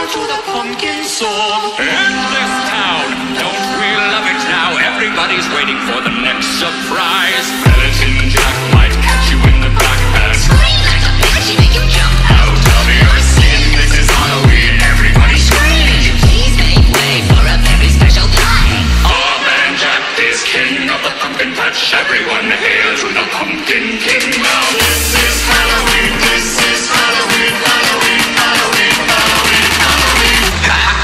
hail to the pumpkin song. In this town, don't we love it now? Everybody's waiting for the next surprise. Skeleton Jack might catch you in the back and Scream like a banshee, make you jump out of your skin. This is Halloween, everybody scream. Please make way for a very special guy. Our man Jack is king of the pumpkin patch. Everyone hail to the pumpkin king. Now this is Halloween, this is Halloween, Halloween, Halloween, Halloween, Halloween.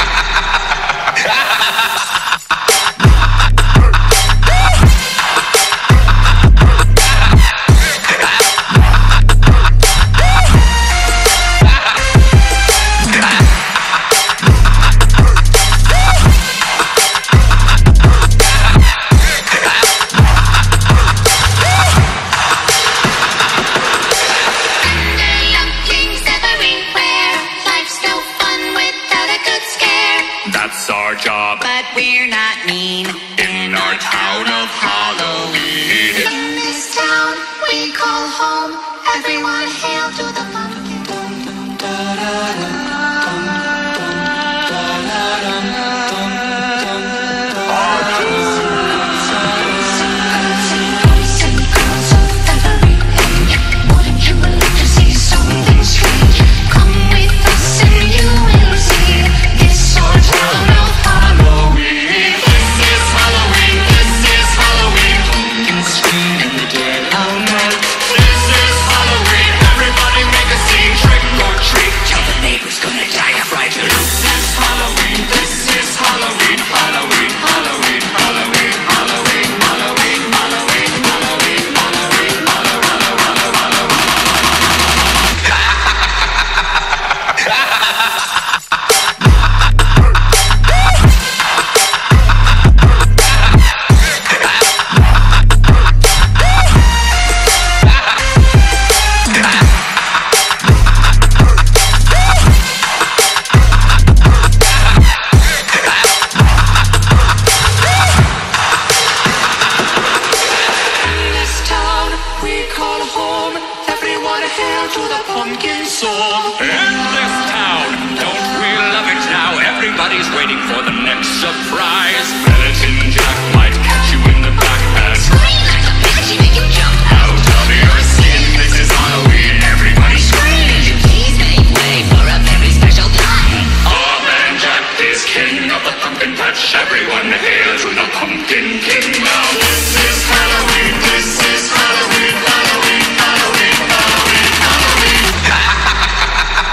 That's our job, But we're not mean. in our town of Halloween. In this town we call home. Everyone hail to the pumpkin. Wouldn't you like to see something strange? Come with us and you will see. This our town of Halloween. This is Halloween, this is Halloween. Pumpkins scream in the dead of night. This is Halloween, everybody make a scene. Trick or treat, tell the neighbors gonna die of fright. This is Halloween, this is Halloween. Halloween, Halloween, Halloween, Halloween, Halloween, Halloween, Halloween, Halloween, In this town we call home. Everyone hail to the pumpkin song. In this town, don't we love it now? Everybody's waiting for the next surprise. Skeleton Jack might catch you in the back and Scream like a banshee, make you jump out of your skin. This is Halloween, everybody scream. Please make way for a very special guy. Our man Jack is king of the pumpkin patch. Everyone hail to the pumpkin king. Now this is Halloween, this is Halloween, Halloween, Halloween, Halloween, Halloween.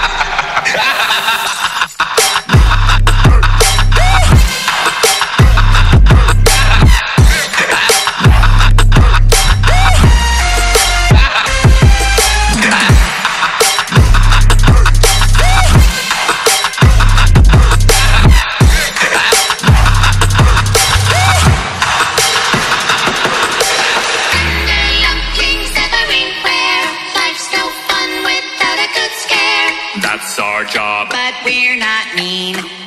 Lumpies everywhere. Life's no fun without a good scare. That's our job, But we're not mean.